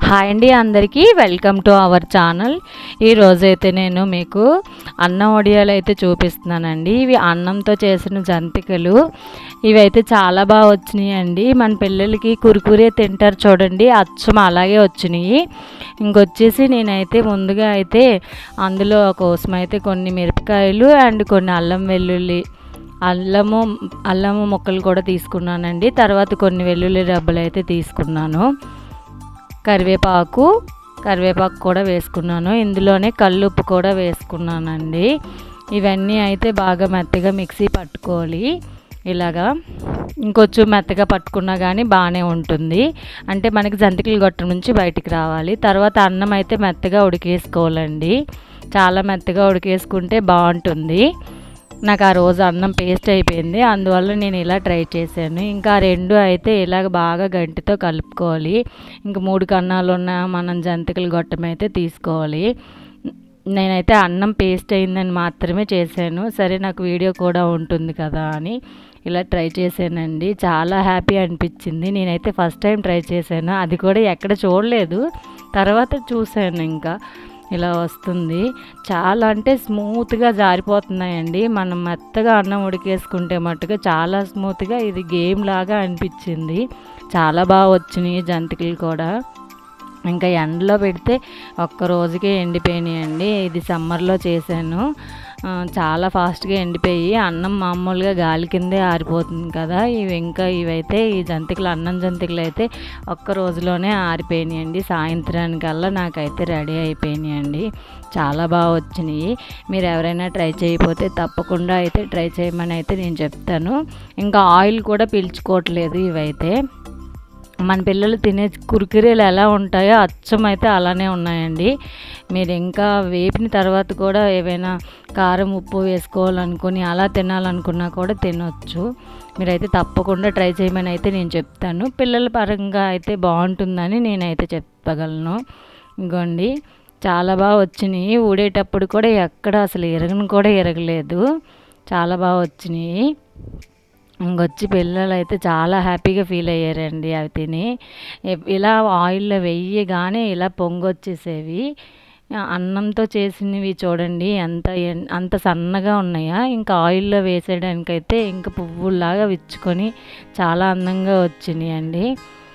Hi అండి అందరికీ welcome to our channel. ఈరోజైతే నేను మీకు అన్నం వడియాలు అయితే చూపిస్తున్నానండి. ఇవి అన్నంతో చేసిన జంతికలు. ఇవైతే చాలా బాగా వచ్చినాయండి. మన పిల్లలకి కురుకురే తింటారు చూడండి, అచ్చం అలాగే వచ్చినాయి. ఇంకొచ్చేసి నేనైతే ముందుగా అయితే అందులో కోసం అయితే కొన్ని మిరపకాయలు అండ్ కొన్ని అల్లము ముక్కలు కూడా తీసుకున్నానండి. తర్వాత కొన్ని వెల్లుల్లి రబ్బలు అయితే తీసుకున్నాను. కరివేపాకు కూడా వేసుకున్నాను. ఇందులోనే కల్లుప్పు కూడా వేసుకున్నానండి. ఇవన్నీ అయితే బాగా మెత్తగా మిక్సీ పట్టుకోవాలి. ఇలాగా ఇంకొంచెం మెత్తగా పట్టుకున్నా కానీ బాగానే ఉంటుంది. అంటే మనకి జంతికలు గొట్టం నుంచి బయటికి రావాలి. తర్వాత అన్నం అయితే మెత్తగా ఉడికేసుకోవాలండి. చాలా మెత్తగా ఉడికేసుకుంటే బాగుంటుంది. నాకు ఆ రోజు అన్నం పేస్ట్ అయిపోయింది, అందువల్ల నేను ఇలా ట్రై చేశాను. ఇంకా రెండు అయితే ఇలాగ బాగా గంటితో కలుపుకోవాలి. ఇంకా 3 కన్నాలు ఉన్న మనం జంతికలు గొట్టం అయితే తీసుకోవాలి. నేనైతే అన్నం పేస్ట్ అయిందని మాత్రమే చేశాను. సరే నాకు వీడియో కూడా ఉంటుంది కదా అని ఇలా ట్రై చేశానండి. చాలా హ్యాపీ అనిపించింది. నేనైతే ఫస్ట్ టైం ట్రై చేశాను, అది కూడా ఎక్కడ చూడలేదు. తర్వాత చూశాను, ఇంకా ఇలా వస్తుంది. చాలా అంటే స్మూత్గా జారిపోతున్నాయండి. మనం మెత్తగా అన్నం ఉడికేసుకుంటే మట్టుగా చాలా స్మూత్గా ఇది గేమ్ లాగా అనిపించింది. చాలా బాగా వచ్చినాయి జంతికలు కూడా. ఇంకా ఎండలో పెడితే ఒక్క రోజుకే ఎండిపోయినాయండి. ఇది సమ్మర్లో చేశాను. చాలా ఫాస్ట్గా ఎండిపోయి అన్నం మామూలుగా గాలి కిందే ఆరిపోతుంది కదా. ఇవైతే ఈ జంతికలు, అన్నం జంతికలు అయితే ఒక్క రోజులోనే ఆరిపోయినాయండి. సాయంత్రానికల్లా నాకైతే రెడీ అయిపోయినాయండి. చాలా బాగా వచ్చినాయి. మీరు ఎవరైనా ట్రై చేయకపోతే తప్పకుండా అయితే ట్రై చేయమని అయితే నేను చెప్తాను. ఇంకా ఆయిల్ కూడా పీల్చుకోవట్లేదు. ఇవైతే మన పిల్లలు తినే కురుకురేలు ఎలా ఉంటాయో అచ్చం అయితే అలానే ఉన్నాయండి. మీరు ఇంకా వేపిన తర్వాత కూడా ఏవైనా కారం ఉప్పు వేసుకోవాలనుకుని అలా తినాలనుకున్నా కూడా తినొచ్చు. మీరైతే తప్పకుండా ట్రై చేయమని అయితే నేను చెప్తాను. పిల్లల పరంగా అయితే బాగుంటుందని నేనైతే చెప్పగలను. ఇంకోండి చాలా బాగా వచ్చినాయి. ఊడేటప్పుడు కూడా ఎక్కడ అసలు ఇరగలేదు. చాలా బాగా వచ్చినాయి. ఇంకొచ్చి పిల్లలు అయితే చాలా హ్యాపీగా ఫీల్ అయ్యారండి అవి తిని. ఇలా ఆయిల్లో వెయ్యగానే ఇలా పొంగొచ్చేసేవి. అన్నంతో చేసినవి చూడండి అంత సన్నగా ఉన్నాయా. ఇంకా ఆయిల్లో వేసేయడానికైతే ఇంకా పువ్వులాగా విచ్చుకొని చాలా అందంగా వచ్చినాయండి.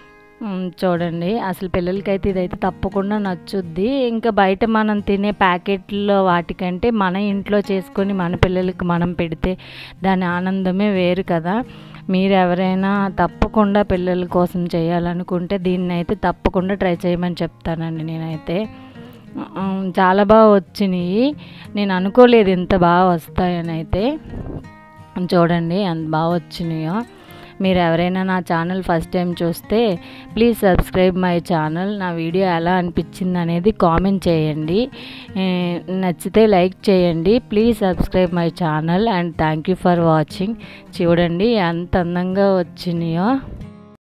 చూడండి, అసలు పిల్లలకైతే ఇదైతే తప్పకుండా నచ్చుద్ది. ఇంకా బయట మనం తినే ప్యాకెట్లో వాటికంటే మన ఇంట్లో చేసుకొని మన పిల్లలకి మనం పెడితే దాని ఆనందమే వేరు కదా. మీరు ఎవరైనా తప్పకుండా పిల్లల కోసం చేయాలనుకుంటే దీన్ని అయితే తప్పకుండా ట్రై చేయమని చెప్తానండి. నేనైతే చాలా బాగా వచ్చినాయి. నేను అనుకోలేదు ఇంత బాగా వస్తాయని అయితే. చూడండి ఎంత బాగా వచ్చినాయో. మీరు ఎవరైనా నా ఛానల్ ఫస్ట్ టైం చూస్తే ప్లీజ్ సబ్స్క్రైబ్ మై ఛానల్. నా వీడియో ఎలా అనిపించింది అనేది కామెంట్ చేయండి. నచ్చితే లైక్ చేయండి. Please subscribe my channel and thank you for watching. చూడండి ఎంత అందంగా వచ్చినాయో.